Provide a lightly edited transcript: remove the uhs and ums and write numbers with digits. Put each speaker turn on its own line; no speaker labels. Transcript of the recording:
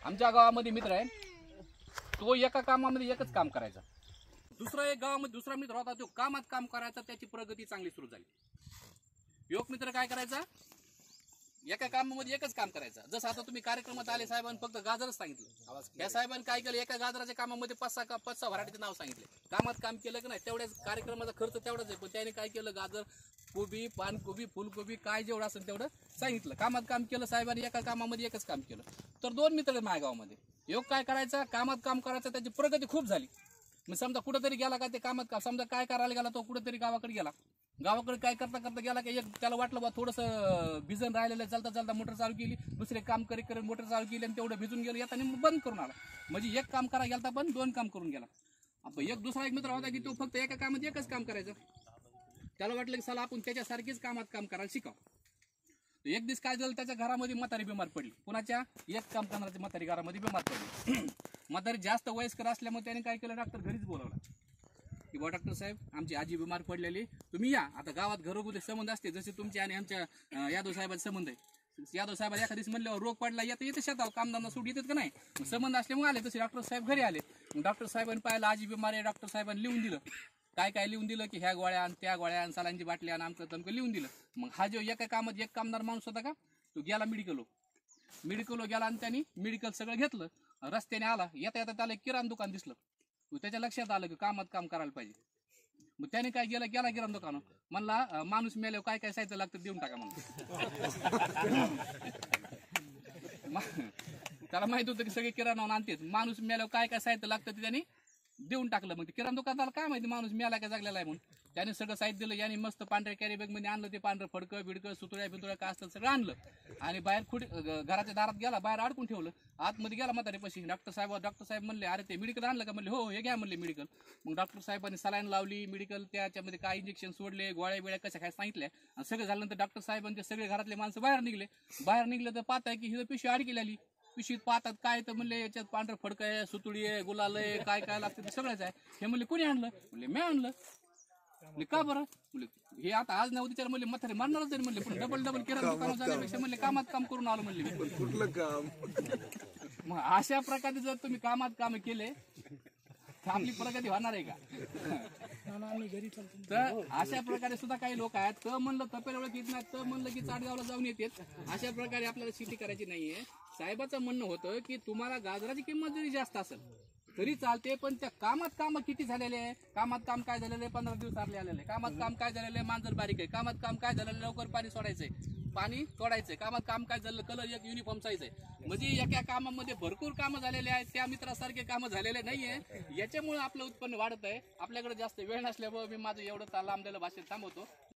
आमच्या गावामध्ये मित्र आहे, तो एका कामामध्ये एकच काम करायचा. दुसरा एक गावामध्ये दुसरा मित्र होता, तो कामात काम करायचा, त्याची प्रगती चांगली सुरू झाली. योग मित्र काय करायचा, एका कामामध्ये एकच काम करायचा. जसं आता तुम्ही कार्यक्रमात आले, साहेबांनी फक्त गाजरच सांगितलं. या साहेबांनी काय केलं, एका गाजराच्या कामामध्ये 5-6 व्हरायटीचे नाव सांगितले. कामात काम केलं की नाही, तेवढ्याच कार्यक्रमाचा खर्च तेवढाच आहे, पण त्याने काय केलं, गाजर, कोबी, पानकोबी, फुलकोबी काय जेवढं असेल तेवढं सांगितलं. कामात काम केलं साहेबांनी, एका कामामध्ये एकच काम केलं. तर 2 मित्र आहेत माझ्या गावामध्ये. योग काय करायचा, कामात काम करायचं, त्याची प्रगती खूप झाली. मग समजा कुठेतरी गेला का, ते कामात का समजा काय करायला गेला, तो कुठेतरी गावाकडे गेला. गावाकडे काय करता करता गेला की एक त्याला वाटलं बा थोडंसं भिजून राहिलेलं, चालता चालता मोटर चालू केली, दुसरे काम करत मोटर चालू केली आणि तेवढं भिजून गेलं, येताना बंद करून आला. म्हणजे एक काम करायला गेला पण 2 काम करून गेला. एक दुसरा एक मित्र होता की तो फक्त एका कामात एकच काम करायचं. त्याला वाटलं की चला आपण त्याच्यासारखीच कामात काम करायला शिकावं. एक दिवस काय झालं, त्याच्या घरामध्ये म्हातारी बिमार पडली. कुणाच्या, एक काम करणाऱ्या म्हातारी घरामध्ये बिमार पडली. म्हातारी जास्त वयस्कर असल्यामुळे त्याने काय केलं, डॉक्टर घरीच बोलावला की बा डॉक्टर साहेब, आमची आजी बिमार पडलेली, तुम्ही या. आता गावात घरोघरी संबंध असते, जसे तुमचे आणि आमच्या यादव साहेबांचे संबंध आहे. यादव साहेबांना एखाद्या दिवस म्हणल्यावर रोग पडला, येतं शेतावर कामधाम सूट येतात का नाही, संबंध असल्यामुळे आले. तसे डॉक्टर साहेब घरी आले. डॉक्टर साहेबांनी पाहिलं आजी बिमार आहे. डॉक्टर साहेबांनी लिहून दिलं, काय काय लिहून दिलं की ह्या गोळ्या आणि त्या गोळ्या आणि सलांची बाटली आणि आमचं तमकं लिहून दिलं. मग हा जो एका कामात एक कामदार माणूस होता का, तो गेला मेडिकल गेला आणि त्यांनी मेडिकल सगळं घेतलं. रस्त्याने आला, येता येता त्याला एक किराणा दुकान दिसलं. त्याच्या लक्षात आलं की कामात काम करायला पाहिजे. मग त्याने काय गेला किराणा दुकान, म्हणला माणूस मेल्यावर काय काय साहित्य लागतं देऊन टाका म्हणून. त्याला माहित होतं की सगळे किराणा आणतेच, माणूस मेल्यावर काय काय साहित्य लागतं ते त्यांनी देऊन टाकलं. मग किराणा दुकानदार काय माहिती माणूस मेला काय जगलेला आहे म्हणून, त्याने सगळं साहित्य दिलं. याने मस्त पांढऱ्या कॅरी बॅग मध्ये आणलं, ते पांढरं फडकं बिडकं सुतळ्या बितुळ्या काय असतं सगळं आणलं आणि बाहेर घराच्या दारात गेला, बाहेर अडकून ठेवलं. आतमध्ये गेला म्हातारीपाशी. डॉक्टर साहेब म्हणले, अरे ते मेडिकल आणलं का, म्हणले हो हे घ्या म्हणले मेडिकल. मग डॉक्टर साहेबांनी सलाईन लावली, मेडिकल त्याच्यामध्ये काय इंजेक्शन सोडले, गोळ्या बिळ्या कशा काय सांगितल्या आणि सगळं झाल्यानंतर डॉक्टर साहेबांचे सगळे घरातले माणसं बाहेर निघले तर पाहताय की ही पिशवी अडकली आली. पिशवीत पाहतात काय तर म्हणले याच्यात पांढरं फडकं आहे, सुतुळी आहे, गुलाल आहे, काय काय लागतं ते सगळंच आहे. हे म्हणले कोणी आणलं, म्हणले मी आणलं. म्हणले का बरं, म्हणले हे आता आज नाही उद्या म्हणले म्हातारे मारणारच आहे म्हणले, पण डबल किराणा दुकानात जाण्यापेक्षा म्हणले कामात काम करून आलो म्हणले मी.
कुठलं काम.
मग अशा प्रकारे जर तुम्ही कामात काम केले तर आपली प्रगती होणार आहे का. तर अशा प्रकारे सुद्धा काही लोक आहेत, तर म्हणलं तपेल ओळख येत नाही, तर म्हणलं की चाटगावला जाऊन येतात. अशा प्रकारे आपल्याला शेती करायची नाहीये. साहेबाचं म्हणणं होतं की तुम्हाला गाजराची किंमत जरी जास्त असेल तरी चालते, पण त्या कामात काम किती झालेले आहे. कामात काम काय झालेलं आहे, 15 दिवस आलेले आहे. कामात काम काय झालेलं आहे, मांजर बारीक आहे. कामात काम काय झालेलं, लवकर पाणी सोडायचंय, पाणी तोडायचंय. कामात काम काय झालं, कलर एक युनिफॉर्म साईज आहे. म्हणजे एका कामामध्ये भरपूर कामं झालेले आहेत, त्या मित्रासारखे कामं झालेले नाहीये. याच्यामुळे आपलं उत्पन्न वाढत आहे. आपल्याकडे जास्त वेळ नसल्यामुळे मी माझं एवढं लांबलेलं भाषण थांबवतो.